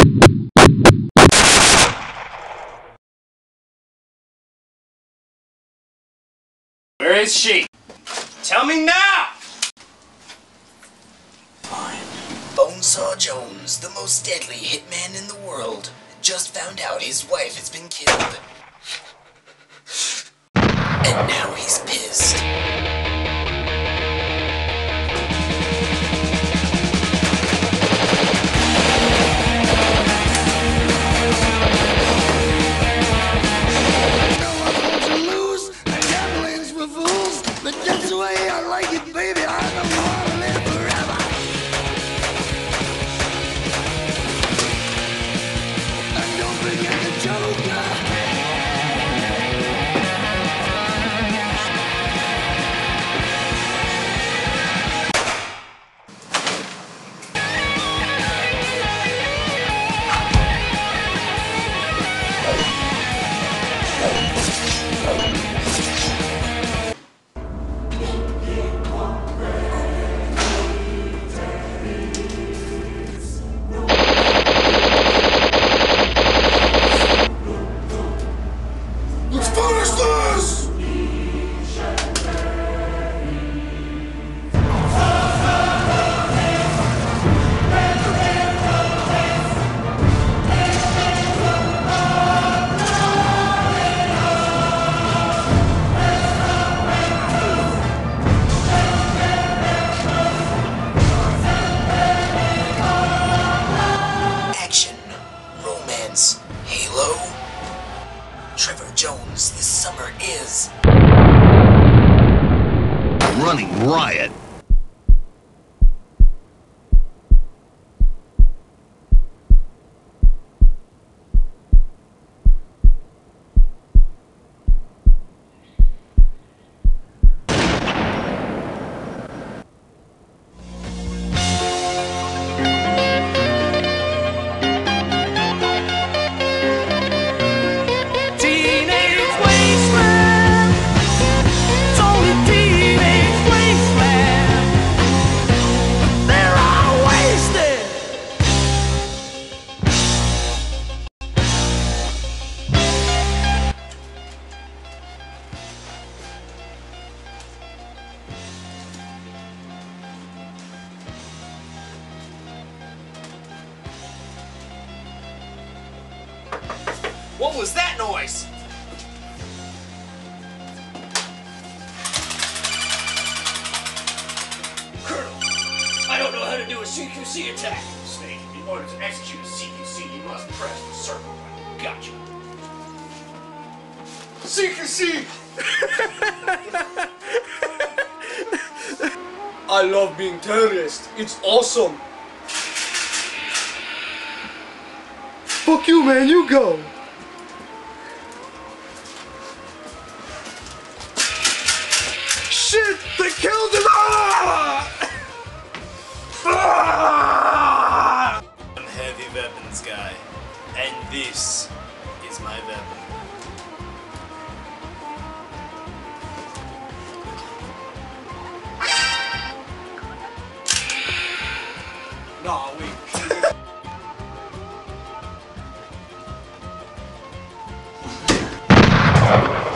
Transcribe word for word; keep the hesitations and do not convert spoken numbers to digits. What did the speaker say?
Where is she? Tell me now! Fine. Bonesaw Jones, the most deadly hitman in the world, just found out his wife has been killed. And now he's pissed. Halo? Trevor Jones this summer is running Riot. What was that noise? Colonel, I don't know how to do a C Q C attack. Snake, in order to execute a C Q C, you must press the circle button. Gotcha. C Q C! I love being terrorist. It's awesome. Fuck you, man. You go. Shit! They killed him! Ah! Ah! I'm a heavy weapons guy, and this is my weapon. Nah, wait.